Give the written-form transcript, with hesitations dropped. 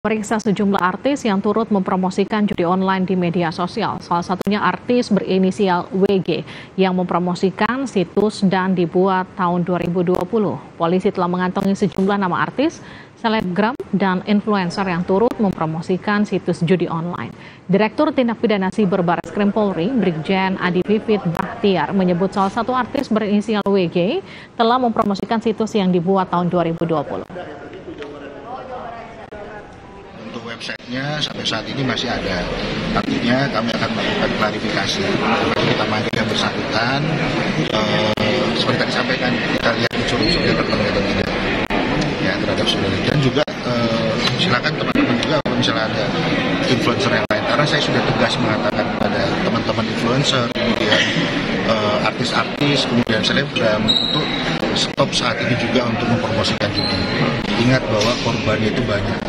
Periksa sejumlah artis yang turut mempromosikan judi online di media sosial. Salah satunya artis berinisial WG yang mempromosikan situs dan dibuat tahun 2020. Polisi telah mengantongi sejumlah nama artis, selebgram, dan influencer yang turut mempromosikan situs judi online. Direktur Tindak Pidana Siber Barreskrim Polri, Brigjen Adi Vivit Bahtiar, menyebut salah satu artis berinisial WG telah mempromosikan situs yang dibuat tahun 2020. Untuk websitenya sampai saat ini masih ada, artinya kami akan melakukan klarifikasi kita manggil yang bersangkutan, seperti tadi sampaikan kita lihat unsur-unsurnya terpenuhi atau tidak ya terhadap saudara, dan juga silakan teman-teman juga kalau misalnya ada influencer yang lain, karena saya sudah tegas mengatakan pada teman-teman influencer, kemudian artis-artis, kemudian selebgram untuk stop saat ini juga untuk mempromosikan judi. Ingat bahwa korbannya itu banyak.